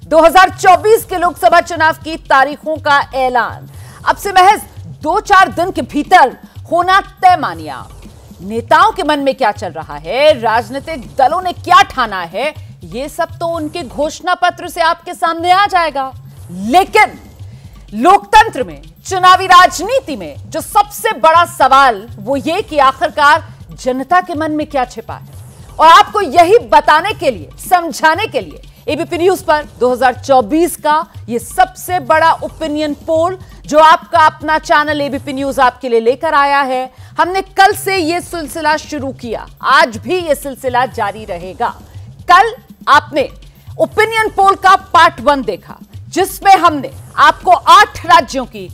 2024 के लोकसभा चुनाव की तारीखों का ऐलान अब से महज 2-4 दिन के भीतर होना तय मानिया। नेताओं के मन में क्या चल रहा है, राजनीतिक दलों ने क्या ठाना है, यह सब तो उनके घोषणा पत्र से आपके सामने आ जाएगा। लेकिन लोकतंत्र में, चुनावी राजनीति में जो सबसे बड़ा सवाल वो ये कि आखिरकार जनता के मन में क्या छिपा है, और आपको यही बताने के लिए, समझाने के लिए एबीपी न्यूज पर 2024 का ये सबसे बड़ा ओपिनियन पोल जो आपका अपना चैनल एबीपी न्यूज आपके लिए लेकर आया है। हमने कल से ये सिलसिला शुरू किया, आज भी ये सिलसिला जारी रहेगा। कल आपने ओपिनियन पोल का पार्ट 1 देखा, जिसमें हमने आपको 8 राज्यों की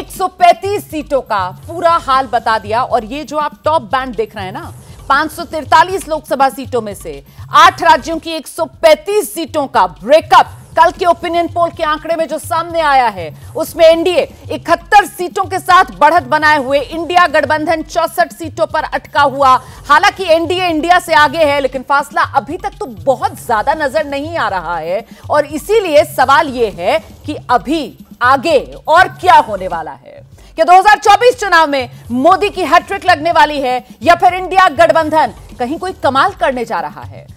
135 सीटों का पूरा हाल बता दिया। और ये जो आप टॉप बैंड देख रहे हैं ना, 543 लोकसभा सीटों में से 8 राज्यों की 135 सीटों का ब्रेकअप कल के ओपिनियन पोल के आंकड़े में जो सामने आया है, उसमें एनडीए 71 सीटों के साथ बढ़त बनाए हुए, इंडिया गठबंधन 64 सीटों पर अटका हुआ। हालांकि एनडीए इंडिया से आगे है, लेकिन फासला अभी तक तो बहुत ज्यादा नजर नहीं आ रहा है। और इसीलिए सवाल यह है कि अभी आगे और क्या होने वाला है। क्या 2024 चुनाव में मोदी की हैट्रिक लगने वाली है, या फिर इंडिया गठबंधन कहीं कोई कमाल करने जा रहा है?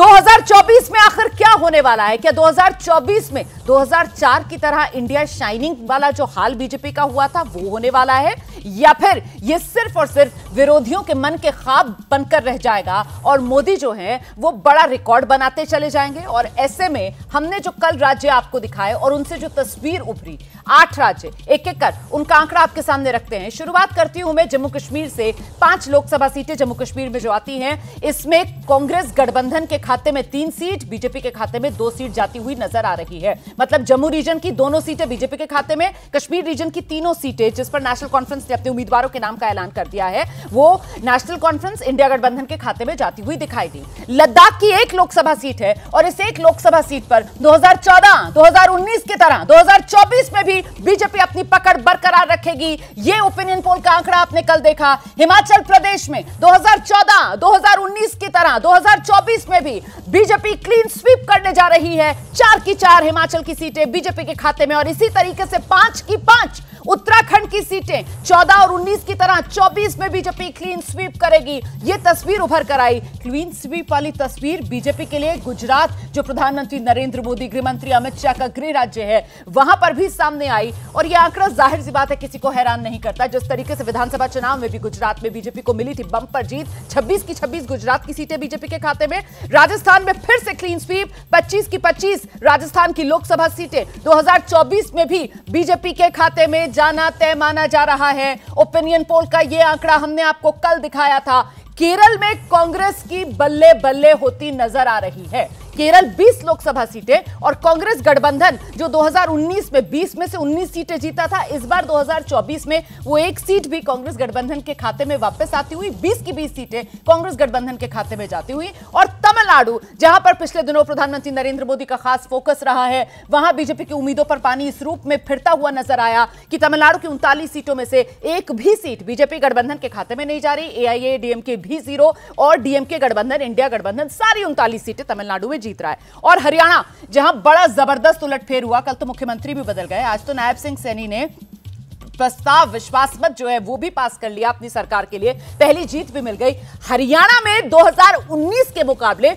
2024 में आखिर क्या होने वाला है? क्या 2024 में 2004 की तरह इंडिया शाइनिंग वाला जो हाल बीजेपी का हुआ था वो होने वाला है, या फिर ये सिर्फ और सिर्फ विरोधियों के मन के ख्वाब बनकर रह जाएगा और मोदी जो है वो बड़ा रिकॉर्ड बनाते चले जाएंगे? और ऐसे में हमने जो कल राज्य आपको दिखाए और उनसे जो तस्वीर उभरी, 8 राज्य, एक एक कर उनका आंकड़ा आपके सामने रखते हैं। शुरुआत करती हूं मैं जम्मू कश्मीर से। 5 लोकसभा सीटें जम्मू कश्मीर में जो आती हैं, इसमें कांग्रेस गठबंधन के खाते में 3 सीट, बीजेपी के खाते में 2 सीट जाती हुई नजर आ रही है। मतलब जम्मू रीजन की दोनों सीटें बीजेपी के खाते में, कश्मीर रीजन की तीनों सीटें जिस पर नेशनल कॉन्फ्रेंस ने अपने उम्मीदवारों के नाम का ऐलान कर दिया है, वो नेशनल कॉन्फ्रेंस इंडिया गठबंधन के खाते में जाती हुई दिखाई दी। लद्दाख की 1 लोकसभा सीट है, और इस 1 लोकसभा सीट पर 2014, 2019 की तरह 2024 में भी बीजेपी अपनी पकड़ बरकरार रखेगी। यह ओपिनियन पोल का आंकड़ा आपने कल देखा। हिमाचल प्रदेश में 2014, 2019 की तरह 2024 में भी बीजेपी क्लीन स्वीप करने जा रही है। 4 की 4 हिमाचल की सीटें बीजेपी के खाते में, और इसी तरीके से 5 की 5 उत्तराखंड की सीटें 14 और 19 की तरह 24 में बीजेपी क्लीन स्वीप करेगी। यह तस्वीर उभर कर आई। क्लीन स्वीप वाली तस्वीर बीजेपी के लिए गुजरात, जो प्रधानमंत्री नरेंद्र मोदी, गृह मंत्री अमित शाह का गृह राज्य है, वहां पर भी सामने आई। और यह आंकड़ा जाहिर सी बात है किसी को हैरान नहीं करता। जिस तरीके से विधानसभा चुनाव में भी गुजरात में बीजेपी को मिली थी बंपर जीत, 26 की 26 गुजरात की सीटें बीजेपी के खाते में। राजस्थान में फिर से क्लीन स्वीप, 25 की 25 राजस्थान की लोकसभा सीटें 2024 में भी बीजेपी के खाते में जाना तय माना जा रहा है। ओपिनियन पोल का यह आंकड़ा हमने आपको कल दिखाया था। केरल में कांग्रेस की बल्ले बल्ले होती नजर आ रही है। केरल 20 लोकसभा सीटें, और कांग्रेस गठबंधन जो 2019 में 20 में से 19 सीटें जीता था, इस बार 2024 में वो 1 सीट भी कांग्रेस गठबंधन के खाते में वापस आती हुई 20 की 20 सीटें कांग्रेस गठबंधन के खाते में जाती हुई। और तमिलनाडु, जहां पर पिछले दिनों प्रधानमंत्री नरेंद्र मोदी का खास फोकस रहा है, वहां बीजेपी की उम्मीदों पर पानी इस रूप में फिरता हुआ नजर आया कि तमिलनाडु की 39 सीटों में से 1 भी सीट बीजेपी गठबंधन के खाते में नहीं जा रही। एआईए डीएमके भी 0, और डीएमके गठबंधन, इंडिया गठबंधन सारी 39 सीटें तमिलनाडु में जीत रहा है। और हरियाणा, जहां बड़ा जबरदस्त उलटफेर हुआ, कल तो मुख्यमंत्री भी बदल गए, आज तो नायब सिंह सैनी ने प्रस्ताव, विश्वास मत जो है वो भी पास कर लिया अपनी सरकार के लिए, पहली जीत भी मिल गई। हरियाणा में 2019 के मुकाबले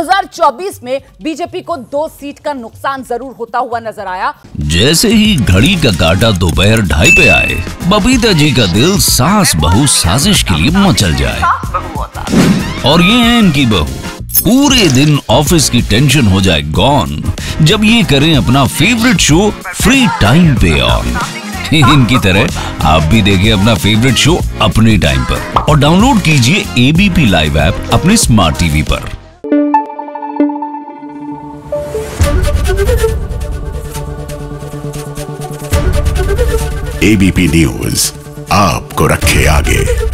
2024 में बीजेपी को 2 सीट का नुकसान जरूर होता हुआ नजर आया। जैसे ही घड़ी का काटा दोपहर 2:30 पे आए, बबीता जी का दिल सास बहू साजिश के लिए मचल जाए। और ये है इनकी बहू, पूरे दिन ऑफिस की टेंशन हो जाए गॉन जब ये करें अपना फेवरेट शो फ्री टाइम पे ऑन। इनकी तरह आप भी देखिए अपना फेवरेट शो अपने टाइम पर, और डाउनलोड कीजिए एबीपी लाइव ऐप अपने स्मार्ट टीवी पर। एबीपी न्यूज आपको रखे आगे।